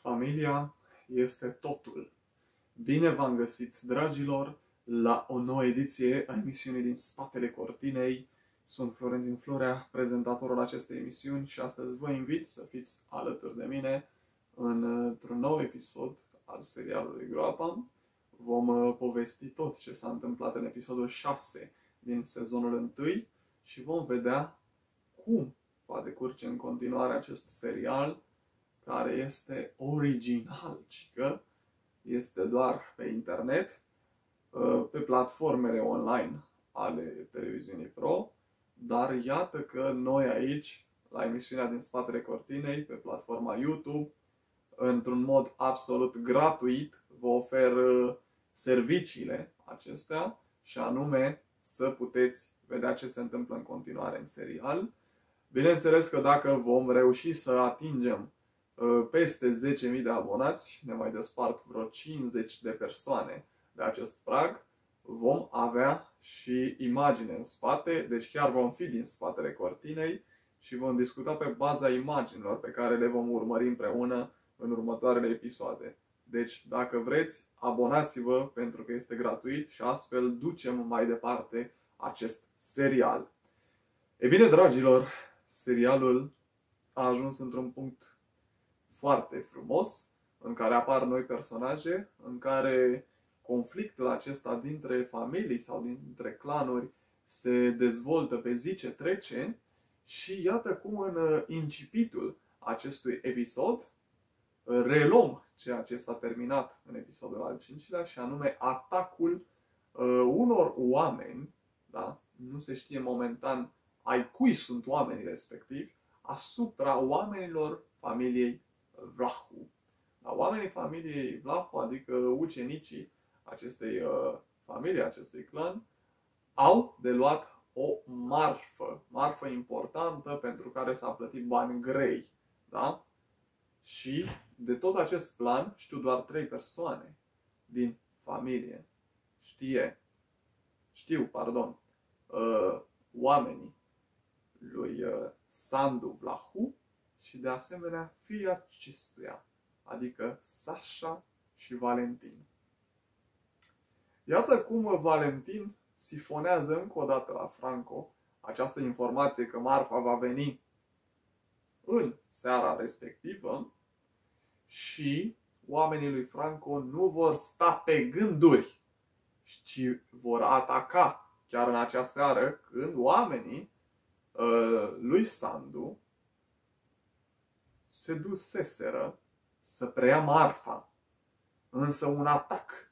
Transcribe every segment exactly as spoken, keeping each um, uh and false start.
Familia este totul. Bine v-am găsit, dragilor, la o nouă ediție a emisiunii din spatele cortinei. Sunt Florentin Florea, prezentatorul acestei emisiuni și astăzi vă invit să fiți alături de mine într-un nou episod al serialului Groapa. Vom povesti tot ce s-a întâmplat în episodul șase din sezonul unu și vom vedea cum va decurge în continuare acest serial, care este original, că este doar pe internet, pe platformele online ale televiziunii Pro, dar iată că noi aici, la emisiunea din spatele cortinei, pe platforma YouTube, într-un mod absolut gratuit, vă ofer serviciile acestea și anume să puteți vedea ce se întâmplă în continuare în serial. Bineînțeles că dacă vom reuși să atingem peste zece mii de abonați, ne mai despart vreo cincizeci de persoane de acest prag, vom avea și imagine în spate, deci chiar vom fi din spatele cortinei și vom discuta pe baza imaginilor pe care le vom urmări împreună în următoarele episoade. Deci, dacă vreți, abonați-vă pentru că este gratuit și astfel ducem mai departe acest serial. E bine, dragilor, serialul a ajuns într-un punct foarte frumos, în care apar noi personaje, în care conflictul acesta dintre familii sau dintre clanuri se dezvoltă pe zi ce trece și iată cum în incipitul acestui episod reluăm ceea ce s-a terminat în episodul al cincilea și anume atacul uh, unor oameni, da? Nu se știe momentan ai cui sunt oamenii respectivi, asupra oamenilor familiei Vlahu. Da, oamenii familiei Vlahu, adică ucenicii acestei uh, familii, acestui clan, au de luat o marfă, marfă importantă pentru care s-a plătit bani grei. Da? Și de tot acest plan știu doar trei persoane din familie. Știe, știu, pardon, uh, oamenii lui uh, Sandu Vlahu și de asemenea fiii acestuia, adică Sasha și Valentin. Iată cum Valentin sifonează încă o dată la Franco această informație că marfa va veni în seara respectivă și oamenii lui Franco nu vor sta pe gânduri, ci vor ataca chiar în acea seară când oamenii uh, lui Sandu se duseseră să preia marfa. Însă un atac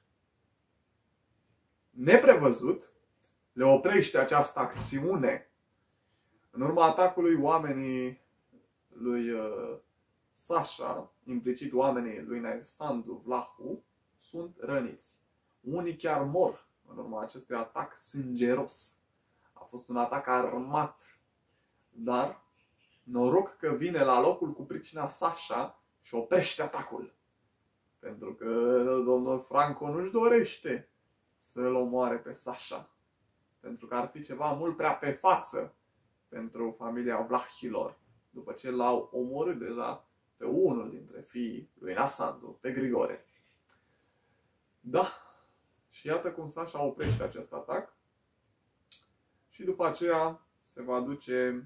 neprevăzut le oprește această acțiune. În urma atacului, oamenii lui uh, Sasha, implicit oamenii lui Sandu Vlahu, sunt răniți. Unii chiar mor în urma acestui atac sângeros. A fost un atac armat, dar noroc că vine la locul cu pricina Sasha și oprește atacul. Pentru că domnul Franco nu-și dorește să-l omoare pe Sasha. Pentru că ar fi ceva mult prea pe față pentru familia Vlahilor, după ce l-au omorât deja pe unul dintre fiii lui Nasandu, pe Grigore. Da, și iată cum Sasha oprește acest atac și după aceea se va duce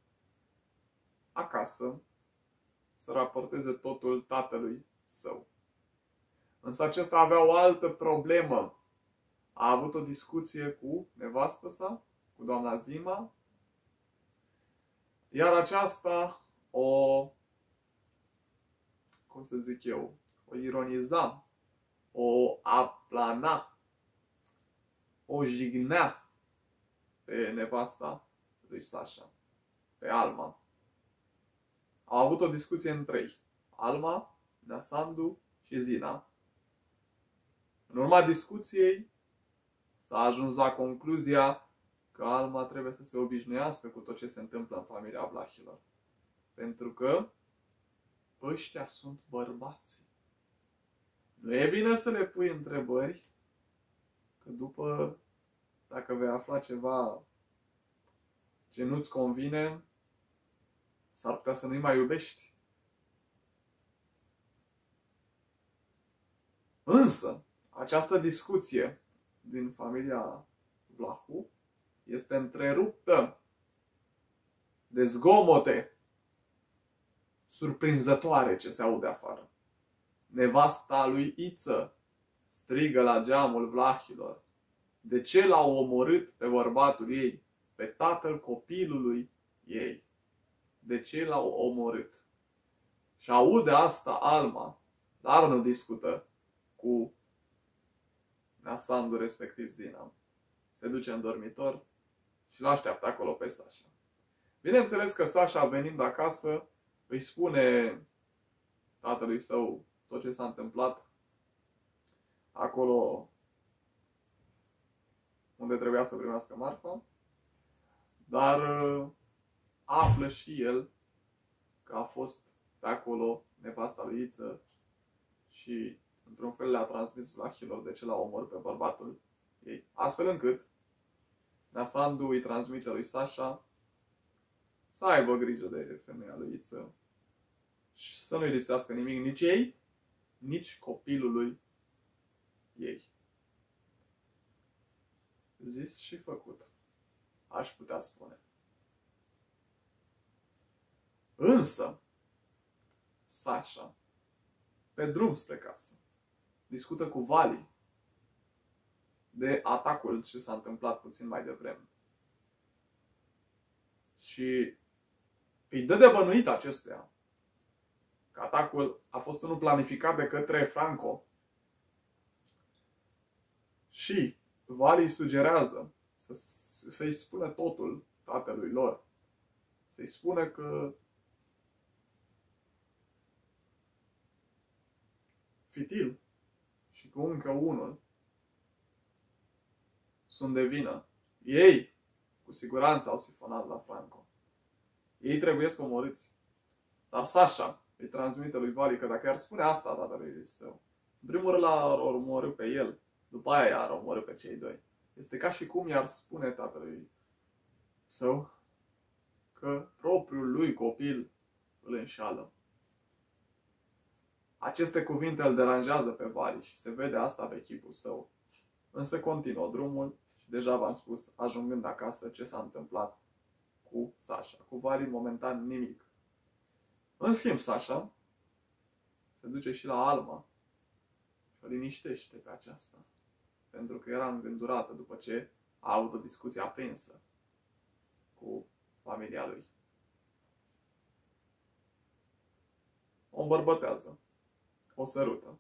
acasă să raporteze totul tatălui său. Însă acesta avea o altă problemă. A avut o discuție cu nevastă sa, cu doamna Zima, iar aceasta o, cum să zic eu, o ironiza, o aplana, o jignea pe nevasta lui Sasha, pe Alma. Au avut o discuție în trei: Alma, Nasandu și Zina. În urma discuției s-a ajuns la concluzia că Alma trebuie să se obișnuiască cu tot ce se întâmplă în familia Vlahilor. Pentru că ăștia sunt bărbații. Nu e bine să le pui întrebări, că după, dacă vei afla ceva ce nu-ți convine, s-ar putea să nu-i mai iubești. Însă, această discuție din familia Vlahu este întreruptă de zgomote surprinzătoare ce se aude afară. Nevasta lui Iță strigă la geamul vlahilor: de ce l-au omorât pe bărbatul ei, pe tatăl copilului ei? De ce l-au omorât? Și aude asta Alma, dar nu discută cu Neasandu, respectiv Zina. Se duce în dormitor și l-așteaptă acolo pe Sasha. Bineînțeles că Sasha, venind acasă, îi spune tatălui său tot ce s-a întâmplat acolo unde trebuia să primească marfa, dar află și el că a fost pe acolo nevasta lui Iță și într-un fel le-a transmis vlahilor de ce l-a omorât pe bărbatul ei. Astfel încât Neasandu îi transmite lui Sasha să aibă grijă de femeia lui Iță și să nu-i lipsească nimic nici ei, nici copilului ei. Zis și făcut, aș putea spune. Însă, Sasha, pe drum spre casă, discută cu Vali de atacul ce s-a întâmplat puțin mai devreme. Și îi dă de bănuit acestuia că atacul a fost unul planificat de către Franco. Și Vali îi sugerează să, să-i spună totul tatălui lor. Să-i spună că Fitil și cu încă unul sunt de vină. Ei, cu siguranță, au sifonat la Franco. Ei trebuie să omorâți. Dar Sasha îi transmite lui Vali că dacă ar spune asta tatălui său, în primul rând l-ar omorâ pe el, după aia i-ar omorâ pe cei doi. Este ca și cum i-ar spune tatălui său că propriul lui copil îl înșală. Aceste cuvinte îl deranjează pe Vali și se vede asta pe chipul său. Însă continuă drumul și deja v-am spus, ajungând acasă, ce s-a întâmplat cu Sasha. Cu Vali momentan nimic. În schimb, Sasha se duce și la Alma și o liniștește pe aceasta, pentru că era îngândurată după ce a avut o discuție aprinsă cu familia lui. O îmbărbătează, o sărută.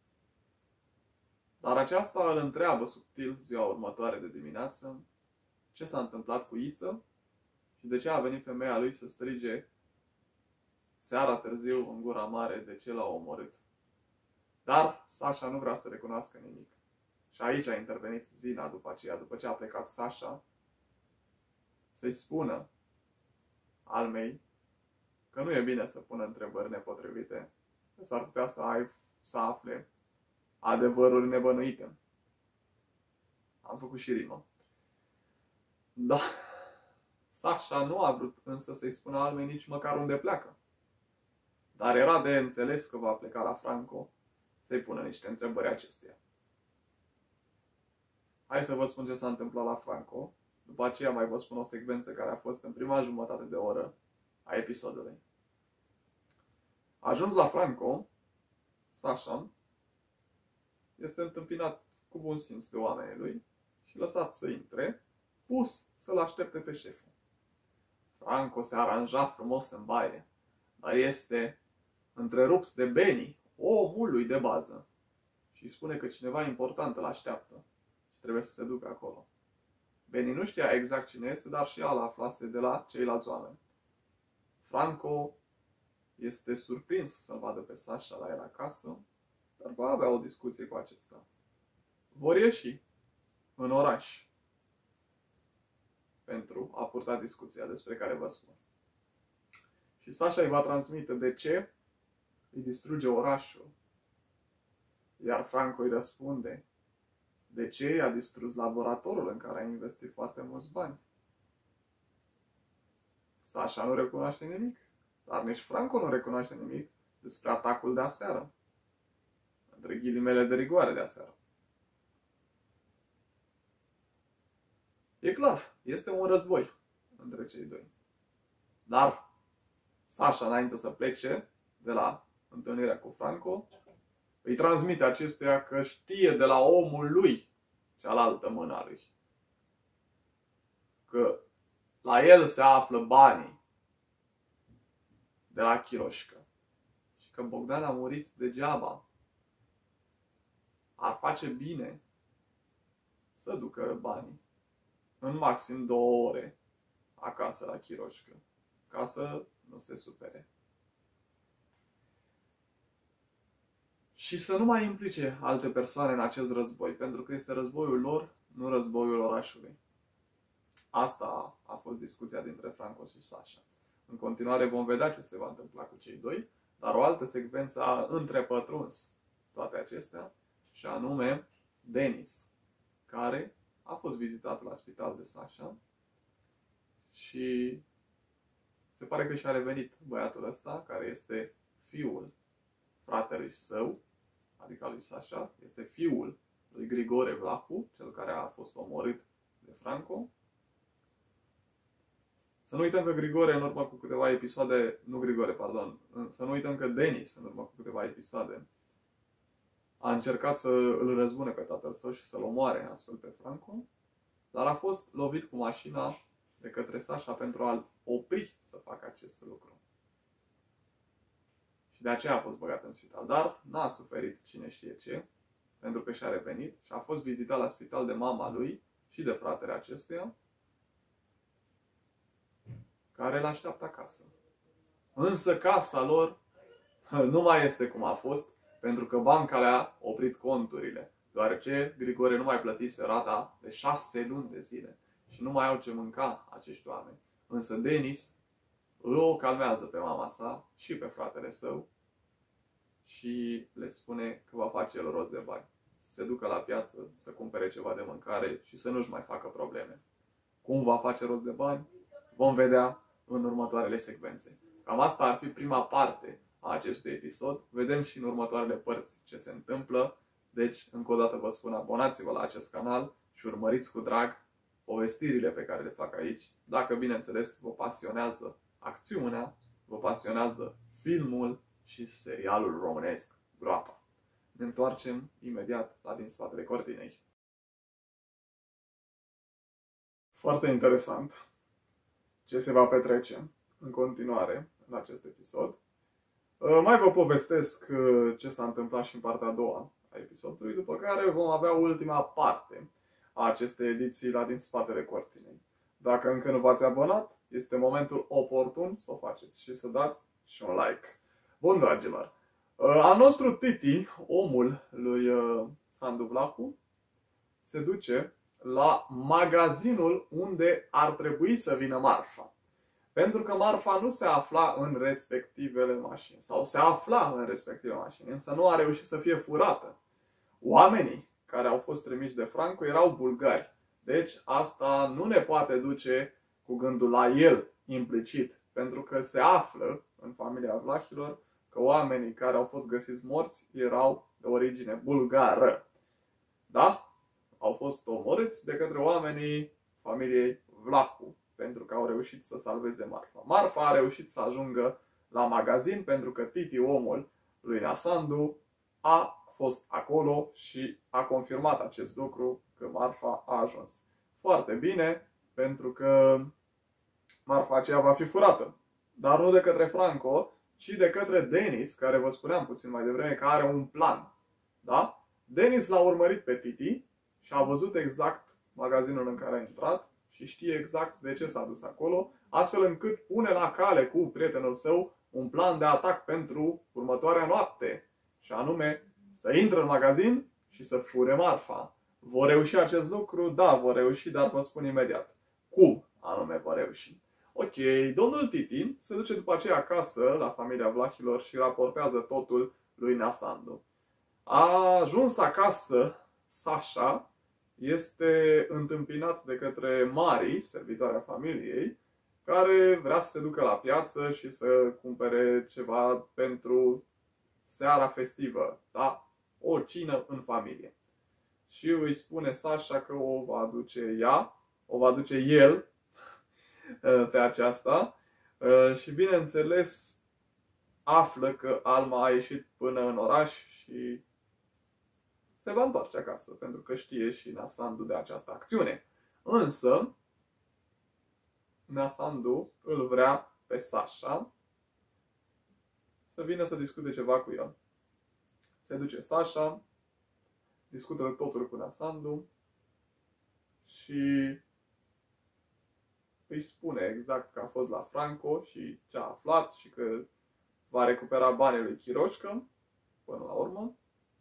Dar aceasta îl întreabă subtil ziua următoare de dimineață ce s-a întâmplat cu Iță și de ce a venit femeia lui să strige seara târziu în gura mare de ce l-a omorât. Dar Sasha nu vrea să recunoască nimic. Și aici a intervenit Zina după aceea, după ce a plecat Sasha, să-i spună Almei că nu e bine să pună întrebări nepotrivite, că s-ar putea să, ai, să afle adevăruri nebănuite. Am făcut și rimă. Da. Sasha nu a vrut însă să-i spună Almei nici măcar unde pleacă. Dar era de înțeles că va pleca la Franco să-i pună niște întrebări acesteia. Hai să vă spun ce s-a întâmplat la Franco. După aceea mai vă spun o secvență care a fost în prima jumătate de oră a episodului. Ajuns la Franco, Sasha este întâmpinat cu bun simț de oamenii lui și lăsat să intre, pus să-l aștepte pe șeful. Franco se aranja frumos în baie, dar este întrerupt de Benny, omul lui de bază, și îi spune că cineva important îl așteaptă și trebuie să se ducă acolo. Benny nu știa exact cine este, dar și el aflase de la ceilalți oameni. Franco este surprins să-l vadă pe Sasha la el acasă, dar va avea o discuție cu acesta. Vor ieși în oraș pentru a purta discuția despre care vă spun. Și Sasha îi va transmite de ce îi distruge orașul. Iar Franco îi răspunde de ce i-a distrus laboratorul în care a investit foarte mulți bani. Sasha nu recunoaște nimic, dar nici Franco nu recunoaște nimic despre atacul de aseară. între ghilimele de rigoare de aseară. E clar, este un război între cei doi. Dar Sasha, înainte să plece de la întâlnirea cu Franco, îi transmite acestuia că știe de la omul lui, cealaltă mâna lui, că la el se află banii de la Chiroșcă și că Bogdan a murit degeaba. Ar face bine să ducă banii în maxim două ore acasă la Chiroșcă, ca să nu se supere. Și să nu mai implice alte persoane în acest război, pentru că este războiul lor, nu războiul orașului. Asta a fost discuția dintre Franco și Sasha. În continuare vom vedea ce se va întâmpla cu cei doi, dar o altă secvență a întrepătruns toate acestea, și anume Denis, care a fost vizitat la spital de Sasha și se pare că și-a revenit băiatul ăsta, care este fiul fratelui său, adică lui Sasha, este fiul lui Grigore Vlahu, cel care a fost omorât de Franco. Să nu uităm că Grigore, în urmă cu câteva episoade, nu Grigore, pardon, să nu uităm că Denis, în urmă cu câteva episoade, a încercat să îl răzbune pe tatăl său și să-l omoare astfel pe Franco, dar a fost lovit cu mașina de către Sasha pentru a-l opri să facă acest lucru. Și de aceea a fost băgat în spital. Dar n-a suferit cine știe ce, pentru că și-a revenit și a fost vizitat la spital de mama lui și de fratele acestuia, care îl așteaptă acasă. Însă casa lor nu mai este cum a fost, pentru că banca le-a oprit conturile, deoarece Grigore nu mai plătise rata de șase luni de zile și nu mai au ce mânca acești oameni. Însă Denis o calmează pe mama sa și pe fratele său și le spune că va face el rost de bani. Să se ducă la piață, să cumpere ceva de mâncare și să nu-și mai facă probleme. Cum va face rost de bani? Vom vedea în următoarele secvențe. Cam asta ar fi prima parte a acestui episod. Vedem și în următoarele părți ce se întâmplă. Deci, încă o dată vă spun, abonați-vă la acest canal și urmăriți cu drag povestirile pe care le fac aici. Dacă, bineînțeles, vă pasionează acțiunea, vă pasionează filmul și serialul românesc Groapa. Ne întoarcem imediat la Din spatele cortinei. Foarte interesant ce se va petrece în continuare în acest episod. Mai vă povestesc ce s-a întâmplat și în partea a doua a episodului, după care vom avea ultima parte a acestei ediții la Din spatele cortinei. Dacă încă nu v-ați abonat, este momentul oportun să o faceți și să dați și un like. Bun, dragilor, al nostru Titi, omul lui Sandu Vlahu, se duce la magazinul unde ar trebui să vină marfa. Pentru că marfa nu se afla în respectivele mașini, sau se afla în respectivele mașini, însă nu a reușit să fie furată. Oamenii care au fost trimiși de Franco erau bulgari, deci asta nu ne poate duce cu gândul la el implicit, pentru că se află în familia Vlahilor că oamenii care au fost găsiți morți erau de origine bulgară. Da? Au fost omorâți de către oamenii familiei Vlahu, pentru că au reușit să salveze marfa. Marfa a reușit să ajungă la magazin pentru că Titi, omul lui Nea Sandu, a fost acolo și a confirmat acest lucru, că marfa a ajuns. Foarte bine, pentru că marfa aceea va fi furată. Dar nu de către Franco, ci de către Denis, care vă spuneam puțin mai devreme că are un plan. Da? Denis l-a urmărit pe Titi și a văzut exact magazinul în care a intrat și știe exact de ce s-a dus acolo, astfel încât pune la cale cu prietenul său un plan de atac pentru următoarea noapte, și anume să intre în magazin și să fure marfa. Vor reuși acest lucru? Da, vor reuși, dar vă spun imediat cum anume vor reuși. Ok, domnul Titi se duce după aceea acasă la familia Vlahilor și raportează totul lui Nea Sandu. A ajuns acasă, Sasha este întâmpinat de către Mari, servitoarea familiei, care vrea să se ducă la piață și să cumpere ceva pentru seara festivă. Da? o cină în familie. Și îi spune Sasha că o va aduce ea, o va aduce el pe aceasta. Și bineînțeles află că Alma a ieșit până în oraș și se va întoarce acasă, pentru că știe și Nasandu de această acțiune. Însă, Nasandu îl vrea pe Sasha să vină să discute ceva cu el. Se duce Sasha, discută totul cu Nasandu și îi spune exact că a fost la Franco și ce a aflat și că va recupera banii lui Chiroșcă până la urmă.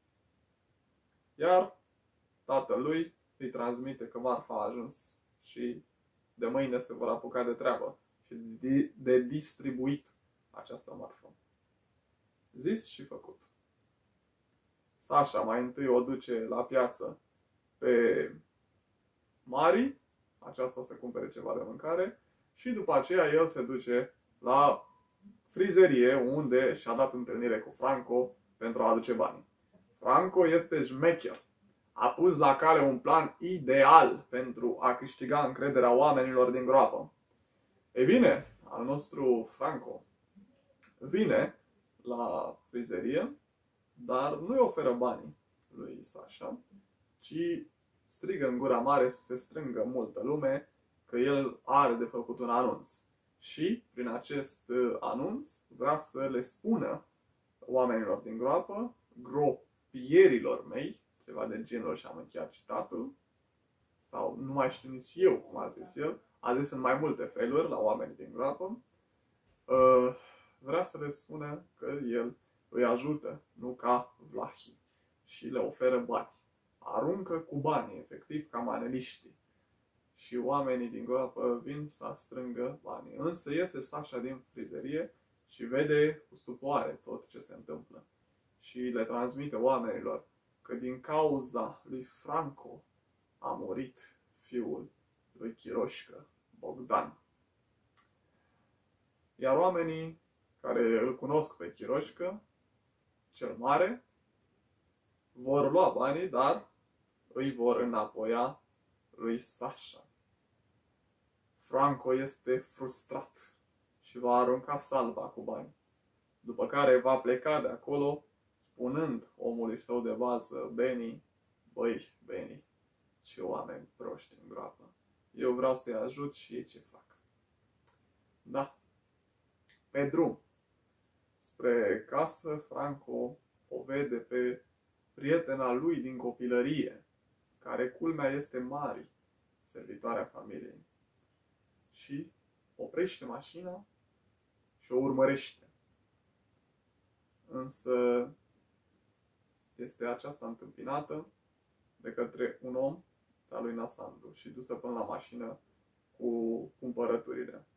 Iar tatălui îi transmite că marfa a ajuns și de mâine se vor apuca de treabă și de distribuit această marfă. Zis și făcut. Sasha mai întâi o duce la piață pe Mari, aceasta să cumpere ceva de mâncare, și după aceea el se duce la frizerie unde și-a dat întâlnire cu Franco pentru a aduce banii. Franco este șmecher. A pus la cale un plan ideal pentru a câștiga încrederea oamenilor din groapă. Ei bine, al nostru Franco vine la frizerie, dar nu-i oferă banii lui Sasha, ci strigă în gura mare să se strângă multă lume că el are de făcut un anunț. Și, prin acest anunț, vrea să le spună oamenilor din groapă, gropierilor mei, ceva de genul, și am încheiat citatul, sau nu mai știu nici eu cum a zis el, a zis în mai multe feluri la oamenii din groapă, vrea să le spună că el îi ajută, nu ca vlahii, și le oferă bani. Aruncă cu banii, efectiv, ca maneliștii. Și oamenii din groapă vin să strângă banii. Însă iese Sasha din frizerie și vede cu stupoare tot ce se întâmplă. Și le transmite oamenilor că din cauza lui Franco a murit fiul lui Chiroșcă, Bogdan. Iar oamenii care îl cunosc pe Chiroșcă, cel mare, vor lua banii, dar îi vor înapoia lui Sasha. Franco este frustrat și va arunca salva cu bani, după care va pleca de acolo spunând omului său de bază, Benny, băi, Benny, ce oameni proști în groapă. Eu vreau să-i ajut și ei ce fac. Da. Pe drum spre casă, Franco o vede pe prietena lui din copilărie, care culmea este Mari, servitoarea familiei. Și oprește mașina și o urmărește. Însă este aceasta întâmpinată de către un om al lui Nasandu și dusă până la mașină cu cumpărăturile.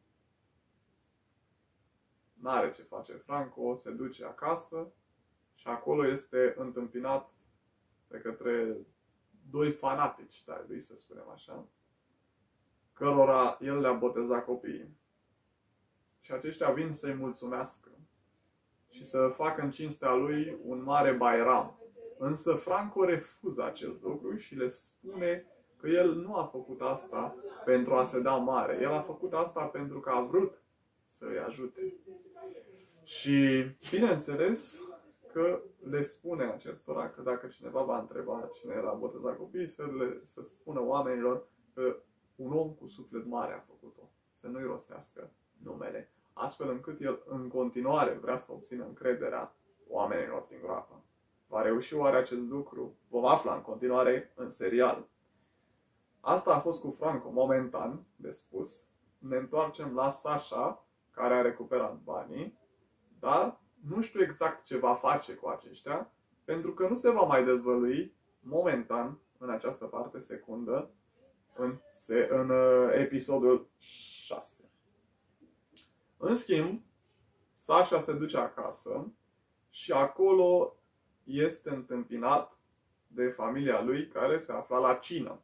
N-are ce face Franco, se duce acasă și acolo este întâmpinat de către doi fanatici, dar lui să spunem așa, cărora el le-a botezat copiii. Și aceștia vin să-i mulțumească și să facă în cinstea lui un mare bairam. Însă Franco refuză acest lucru și le spune că el nu a făcut asta pentru a se da mare. El a făcut asta pentru că a vrut să îi ajute. Și bineînțeles că le spune acestora că dacă cineva va întreba cine era botezat copiii, să, le, să spună oamenilor că un om cu suflet mare a făcut-o. Să nu-i rostească numele. Astfel încât el în continuare vrea să obțină încrederea oamenilor din groapă. Va reuși oare acest lucru? Vom afla în continuare în serial. Asta a fost cu Franco momentan de spus. Ne întoarcem la Sasha, care a recuperat banii, dar nu știu exact ce va face cu aceștia, pentru că nu se va mai dezvălui momentan, în această parte secundă, în, se, în uh, episodul șase. În schimb, Sasha se duce acasă și acolo este întâmpinat de familia lui care se afla la cină.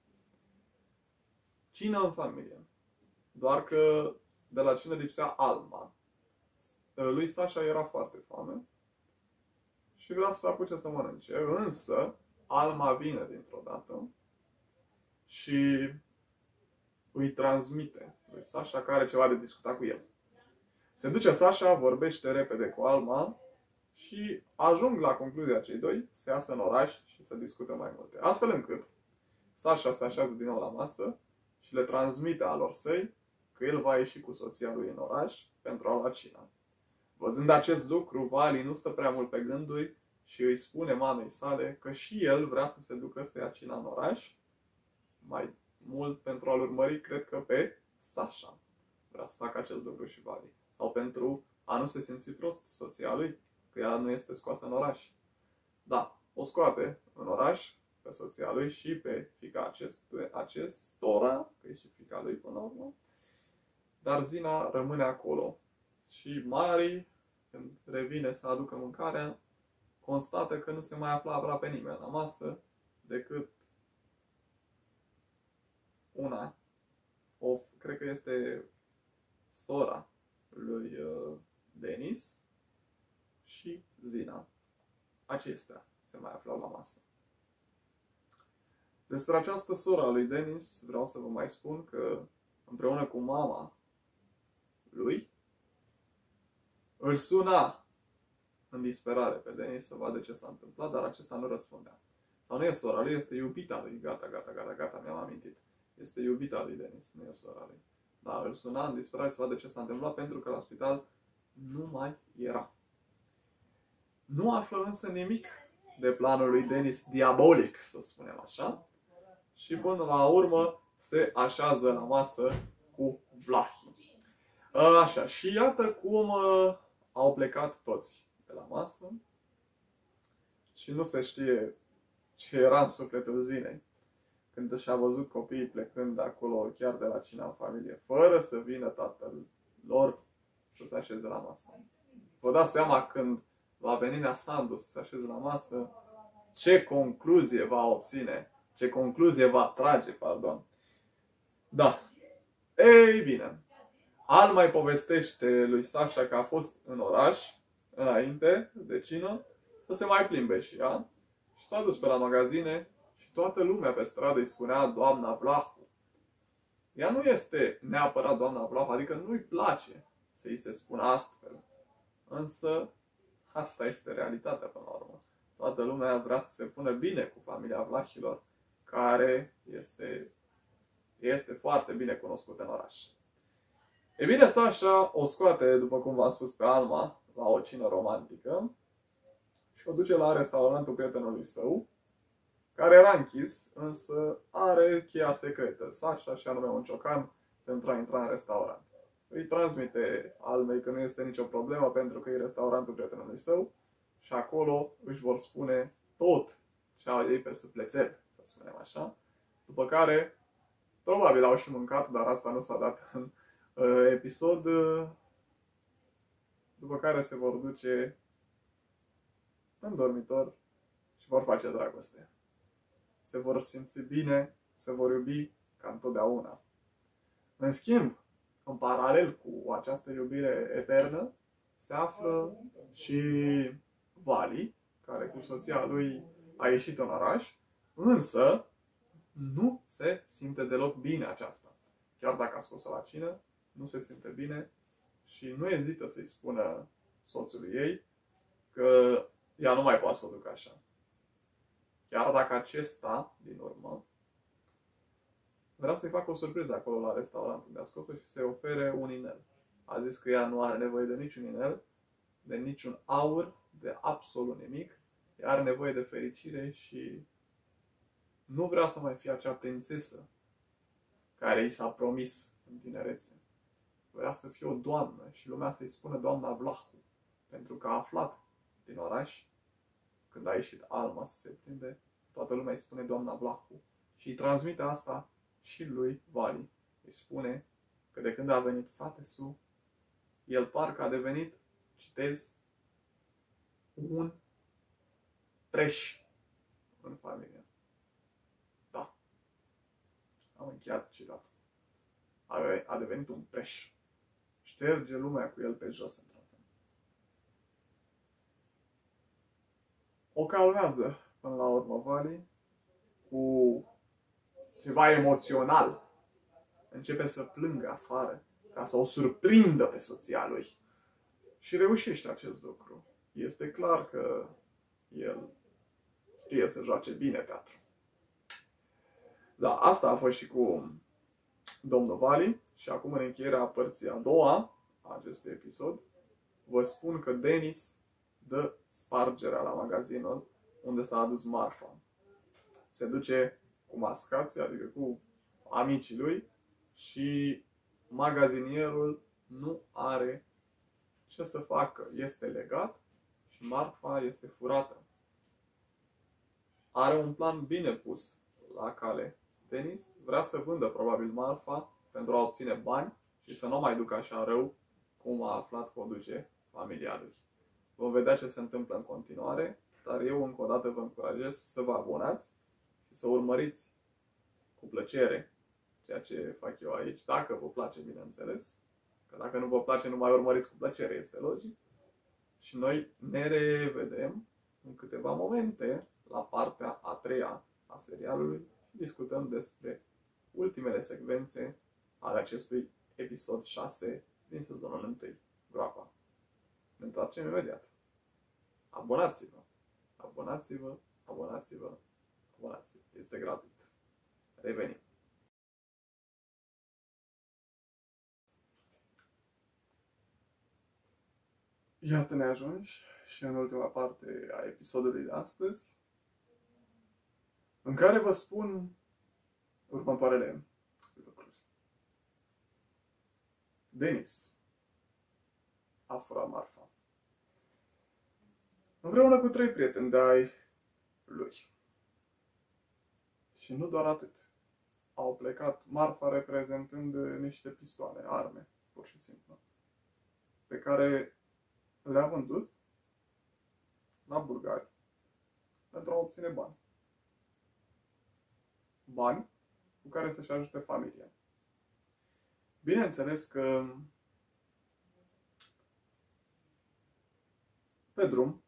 Cină în familie. Doar că de la cină lipsea Alma. Lui Sasha era foarte foame și și vrea să se apuce să mănânce. Însă, Alma vine dintr-o dată și îi transmite lui Sasha că are ceva de discutat cu el. Se duce Sasha, vorbește repede cu Alma și ajung la concluzia cei doi să iasă în oraș și să discută mai multe. Astfel încât Sasha se așează din nou la masă și le transmite alor săi că el va ieși cu soția lui în oraș pentru a lua cina. Văzând acest lucru, Vali nu stă prea mult pe gânduri și îi spune mamei sale că și el vrea să se ducă să ia cina în oraș, mai mult pentru a-l urmări, cred că pe Sasha. Vrea să facă acest lucru și Vali. Sau pentru a nu se simți prost soția lui, că ea nu este scoasă în oraș. Da, o scoate în oraș pe soția lui și pe fiica acest, acestora, că e și fiica lui până la urmă. Dar Zina rămâne acolo. Și Mari, când revine să aducă mâncarea, constată că nu se mai afla aproape nimeni la masă decât una, o, cred că este sora lui uh, Denis și Zina. Acestea se mai aflau la masă. Despre această sora lui Denis vreau să vă mai spun că împreună cu mama lui îl suna în disperare pe Denis să vadă ce s-a întâmplat, dar acesta nu răspundea. Sau nu e sora lui, este iubita lui. Gata, gata, gata, gata, mi-am amintit. Este iubita lui Denis, nu e sora lui. Dar îl suna în disperare să vadă ce s-a întâmplat pentru că la spital nu mai era. Nu află însă nimic de planul lui Denis diabolic, să spunem așa. Și până la urmă se așează la masă cu Vlahi. Așa, și iată cum uh, au plecat toți de la masă și nu se știe ce era în sufletul Zinei când și-a văzut copiii plecând de acolo chiar de la cina în familie, fără să vină tatăl lor să se așeze la masă. Vă dați seama când va veni Nea Sandu să se așeze la masă, ce concluzie va obține, ce concluzie va trage, pardon. Da. Ei bine, Alma îi povestește lui Sasha că a fost în oraș înainte de cină să se mai plimbe și ea și s-a dus pe la magazine și toată lumea pe stradă îi spunea doamna Vlahu. Ea nu este neapărat doamna Vlahu, adică nu-i place să îi se spună astfel. Însă asta este realitatea până la urmă. Toată lumea vrea să se pună bine cu familia Vlahilor, care este, este foarte bine cunoscută în oraș. E bine, Sasha o scoate, după cum v-am spus, pe Alma la o cină romantică și o duce la restaurantul prietenului său, care era închis, însă are cheia secretă, Sasha, și anume un ciocan pentru a intra în restaurant. Îi transmite Almei că nu este nicio problemă pentru că e restaurantul prietenului său și acolo își vor spune tot ce au ei pe sufletel, să spunem așa. După care, probabil au și mâncat, dar asta nu s-a dat în uh, episod. Uh, după care se vor duce în dormitor și vor face dragoste. Se vor simți bine, se vor iubi ca întotdeauna. În schimb, în paralel cu această iubire eternă, se află și Vali, care cu soția lui a ieșit în oraș, însă nu se simte deloc bine aceasta. Chiar dacă a scos-o la cină, nu se simte bine și nu ezită să-i spună soțului ei că ea nu mai poate să o ducă așa. Chiar dacă acesta, din urmă, vrea să-i facă o surpriză acolo la restaurant unde a scos-o și să-i ofere un inel. A zis că ea nu are nevoie de niciun inel, de niciun aur, de absolut nimic. Ea are nevoie de fericire și nu vrea să mai fie acea prințesă care i s-a promis în tinerețe. Vrea să fie o doamnă și lumea să-i spună doamna Vlahu, pentru că a aflat din oraș, când a ieșit Alma să se plimbe, toată lumea îi spune doamna Vlahu și îi transmite asta și lui Vali. Îi spune că de când a venit frate-su, el parcă a devenit, citez, un preș în familie. Da. Am încheiat citatul. A devenit un preș. Șterge lumea cu el pe jos, într-un fel. o calmează până la urmă Vali cu ceva emoțional. Începe să plângă afară ca să o surprindă pe soția lui. Și reușește acest lucru. Este clar că el știe să joace bine teatru. Da, asta a fost și cu domnul Vali. Și acum, în încheierea părții a doua a acestui episod, vă spun că Denis dă spargerea la magazinul unde s-a adus marfa. Se duce cu mascații, adică cu amicii lui, și magazinierul nu are ce să facă. Este legat și marfa este furată. Are un plan bine pus la cale. Denis vrea să vândă probabil marfa pentru a obține bani și să nu mai ducă așa rău cum a aflat că o duce familia lui. Vom vedea ce se întâmplă în continuare, dar eu încă o dată vă încurajez să vă abonați și să urmăriți cu plăcere ceea ce fac eu aici, dacă vă place, bineînțeles. Că dacă nu vă place, nu mai urmăriți cu plăcere, este logic. Și noi ne revedem în câteva momente la partea a treia a serialului și discutăm despre ultimele secvențe ale acestui episod șase din sezonul unu, Groapa. Ne întoarcem imediat. Abonați-vă! Abonați-vă! Abonați-vă! Abonați-vă! Este gratuit. Revenim! Iată ne ajungi și în ultima parte a episodului de astăzi, în care vă spun următoarele lucruri. Denis a furat marfa. Împreună cu trei prieteni de-ai lui. Și nu doar atât. Au plecat, marfa reprezentând niște pistoale, arme, pur și simplu, pe care le-a vândut la bulgari pentru a obține bani. Bani cu care să-și ajute familia. Bineînțeles că pe drum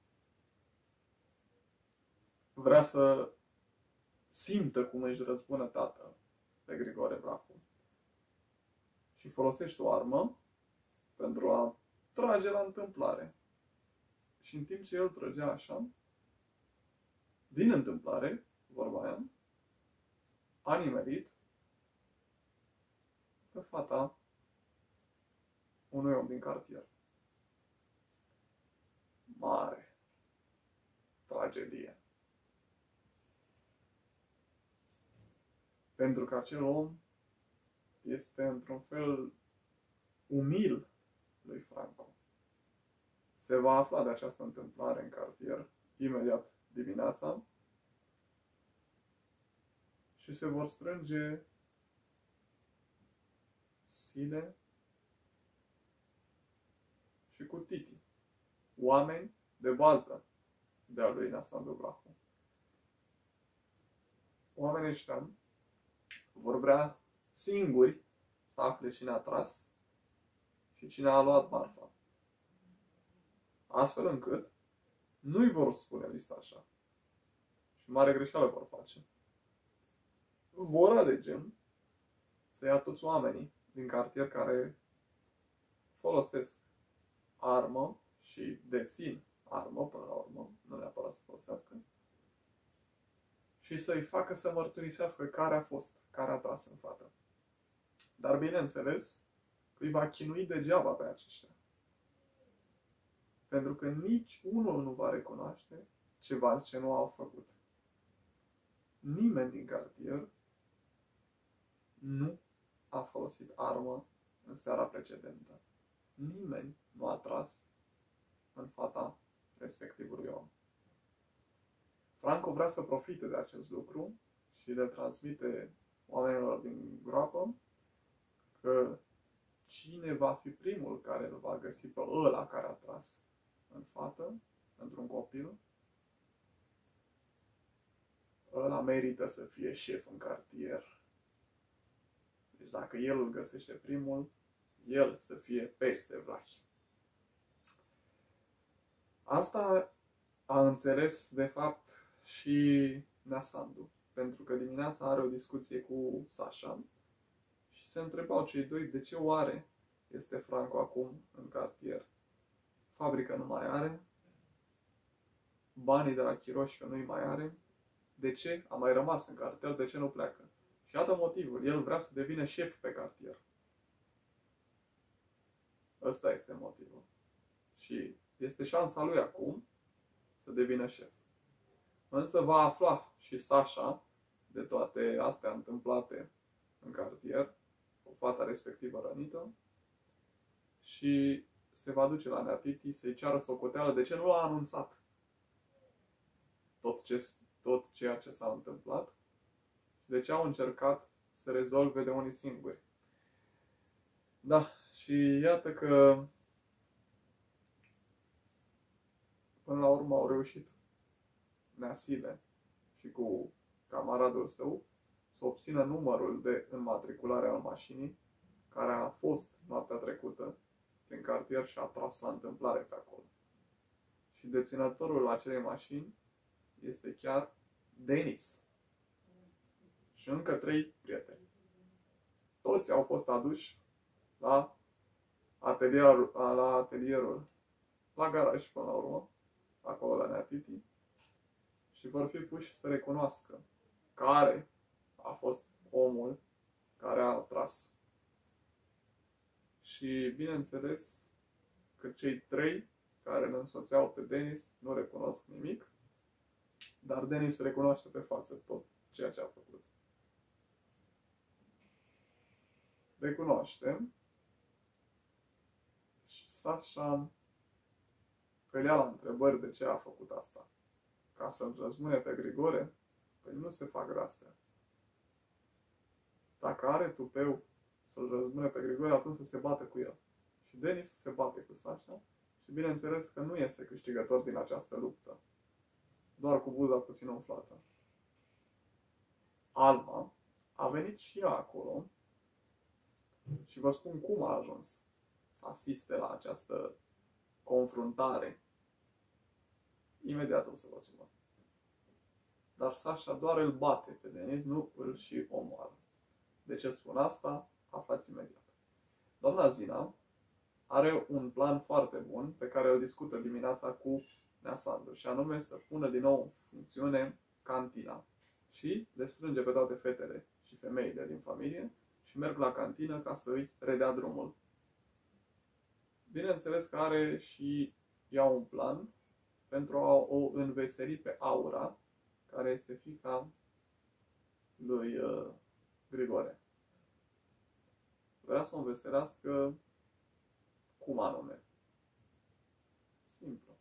vrea să simtă cum își răzbună tatăl pe Grigore Vlahu și folosește o armă pentru a trage la întâmplare. Și în timp ce el trăgea așa, din întâmplare, vorba aia, a nimerit pe fata unui om din cartier. Mare tragedie. Pentru că acel om este într-un fel umil lui Franco. Se va afla de această întâmplare în cartier imediat dimineața și se vor strânge Sile și cu Titi, oameni de bază de-a lui Nasandru Vlahu. Oamenii ăștia vor vrea singuri să afle cine a tras și cine a luat marfa. Astfel încât nu-i vor spune lista așa. Și mare greșeală vor face. Vor alege să ia toți oamenii din cartier care folosesc armă și dețin armă până la urmă, nu neapărat să folosească, și să-i facă să mărturisească care a fost, care a tras în fată. Dar bineînțeles că îi va chinui degeaba pe aceștia. Pentru că nici unul nu va recunoaște ceva ce nu au făcut. Nimeni din cartier nu a folosit armă în seara precedentă. Nimeni nu a tras în fata respectivului om. Franco vrea să profite de acest lucru și le transmite oamenilor din groapă că cine va fi primul care îl va găsi pe ăla care a tras în fată, într-un copil, ăla merită să fie șef în cartier. Deci dacă el îl găsește primul, el să fie peste Vlahi. Asta a înțeles de fapt și Nea Sandu, pentru că dimineața are o discuție cu Sasha și se întrebau cei doi de ce oare este Franco acum în cartier. Fabrica nu mai are, banii de la Chiroșcă nu-i mai are, de ce a mai rămas în cartier, de ce nu pleacă? Și iată motivul, el vrea să devină șef pe cartier. Ăsta este motivul. Și este șansa lui acum să devină șef. Însă va afla și Sasha de toate astea întâmplate în cartier, cu fata respectivă rănită, și se va duce la Nea Titi să-i ceară socoteală de ce nu l-a anunțat tot, ce, tot ceea ce s-a întâmplat și de ce au încercat să rezolve de unii singuri. Da, și iată că până la urmă au reușit Nea Sile și cu camaradul său să obțină numărul de înmatriculare al mașinii care a fost noaptea trecută prin cartier și a tras la întâmplare pe acolo. Și deținătorul acelei mașini este chiar Denis. Și încă trei prieteni. Toți au fost aduși la atelierul, la atelierul, la garaj până la urmă, acolo la Nea Titi, și vor fi puși să recunoască care a fost omul care a tras. Și bineînțeles că cei trei care îl însoțeau pe Denis nu recunosc nimic, dar Denis recunoaște pe față tot ceea ce a făcut. Recunoaște și Sasha îl ia la întrebări de ce a făcut asta. Ca să-l răzbune pe Grigore, păi nu se fac astea. Dacă are tupeu să-l răzbune pe Grigore, atunci să se bate cu el. Și Denis se bate cu Sasha și bineînțeles că nu este câștigător din această luptă. Doar cu buza puțin umflată. Alma a venit și ea acolo și vă spun cum a ajuns să asiste la această confruntare. Imediat o să vă spun. Dar Sasha doar îl bate pe Denis, nu îl și omoară. De ce spun asta? Aflați imediat. Doamna Zina are un plan foarte bun pe care îl discută dimineața cu Nea Sandu, și anume să pună din nou în funcțiune cantina. Și le strânge pe toate fetele și femeile din familie și merg la cantină ca să îi redea drumul. Bineînțeles că are și ea un plan pentru a o înveseli pe Aura, care este fiica lui uh, Grigore. Vrea să o înveselească cum anume? Simplu.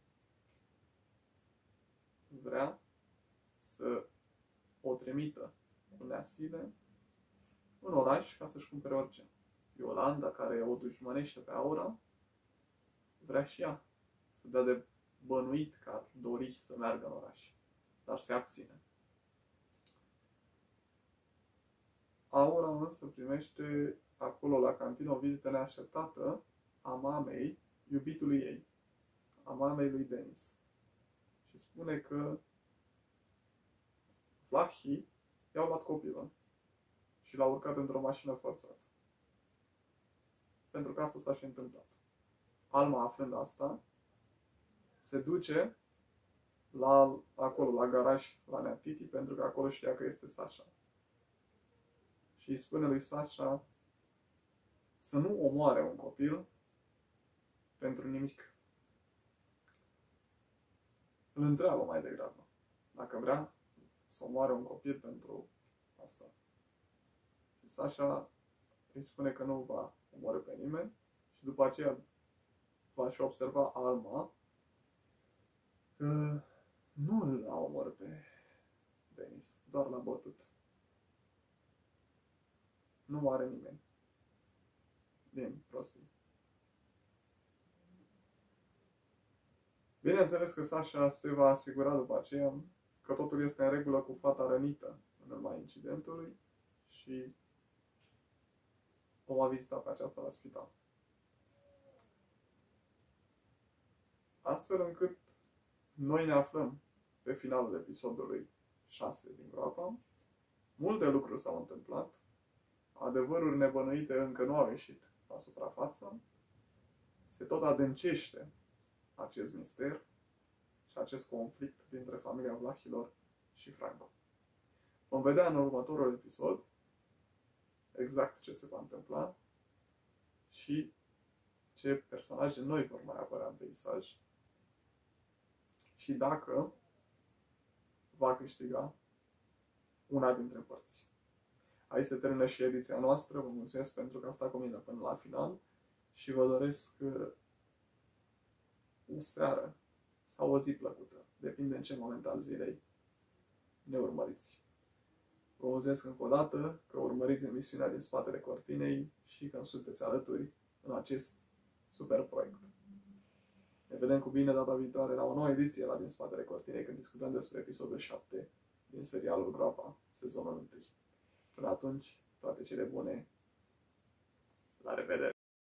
Vrea să o trimită cu Nea Sile în oraș ca să-și cumpere orice. Iolanda, care o dușmănește pe Aura, vrea și ea să dea de bănuit că ar dori să meargă în oraș, dar se abține. Aura însă primește acolo la cantină o vizită neașteptată a mamei iubitului ei, a mamei lui Denis. Și spune că Vlahii i-au luat copilul și l-au urcat într-o mașină forțată. Pentru că asta s-a și întâmplat. Alma, aflând asta, se duce la, acolo, la garaj, la Nea Titi, pentru că acolo știa că este Sasha. Și îi spune lui Sasha să nu omoare un copil pentru nimic. Îl întreabă mai degrabă dacă vrea să omoare un copil pentru asta. Și Sasha îi spune că nu va omorâ pe nimeni și după aceea va și observa Alma că nu l-a omorât pe Denis, doar l-a bătut. Nu are nimeni din prostii. Bineînțeles că Sasha se va asigura după aceea că totul este în regulă cu fata rănită în urma incidentului și o va vizita pe aceasta la spital. Astfel încât Noi ne aflăm pe finalul episodului șase din groapa. Multe lucruri s-au întâmplat. Adevăruri nebănuite încă nu au ieșit la suprafață. Se tot adâncește acest mister și acest conflict dintre familia Vlahilor și Franco. Vom vedea în următorul episod exact ce se va întâmpla și ce personaje noi vor mai apărea în peisaj și dacă va câștiga una dintre părți. Aici se termină și ediția noastră. Vă mulțumesc pentru că a stat cu mine până la final și vă doresc o seară sau o zi plăcută. Depinde în ce moment al zilei ne urmăriți. Vă mulțumesc încă o dată că urmăriți emisiunea din spatele cortinei și că sunteți alături în acest super proiect. Ne vedem cu bine data viitoare la o nouă ediție la Din spatele cortinei când discutăm despre episodul șapte din serialul Groapa, sezonul unu. Până atunci, toate cele bune. La revedere!